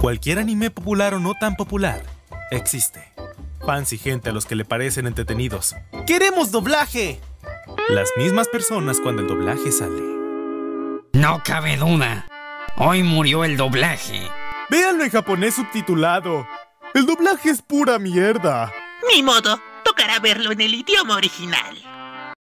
Cualquier anime popular o no tan popular existe. Fans y gente a los que le parecen entretenidos. ¡Queremos doblaje! Las mismas personas cuando el doblaje sale. No cabe duda. Hoy murió el doblaje. Véanlo en japonés subtitulado. El doblaje es pura mierda. Ni modo, tocará verlo en el idioma original.